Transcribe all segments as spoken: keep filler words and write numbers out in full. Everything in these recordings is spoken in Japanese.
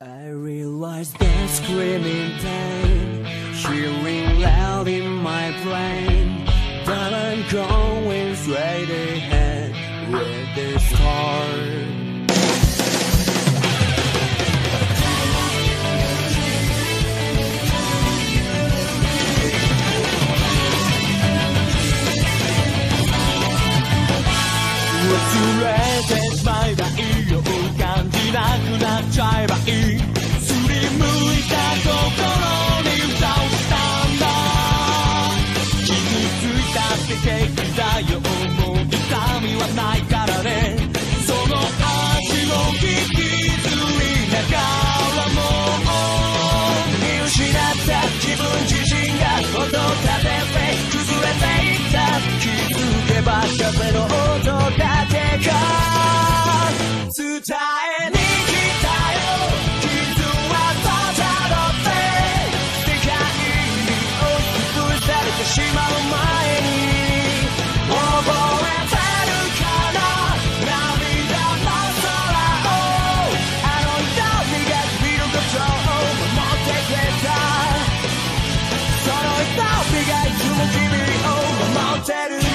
I realize that screaming pain, hearing loud in my brain, that I'm going straight ahead with this heart.忘れてしまえばいいよ、感じなくなっちゃえばいい、すりむいた心に蓋をしたんだ。傷ついたって平気だよ、もう痛みはないからね。その味を引きずりながらも見失った自分自身が音立てて崩れていった。気づけば風の音だけが伝えに来たよ。傷は閉ざろって世界に押しつぶされてしまう前に覚えてるかな、涙の空をあの瞳が見ることを守ってくれた。その瞳がいつも君を守ってるん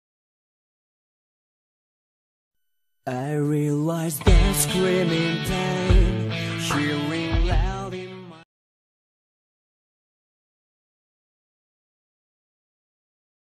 だ。I realize that screaming pain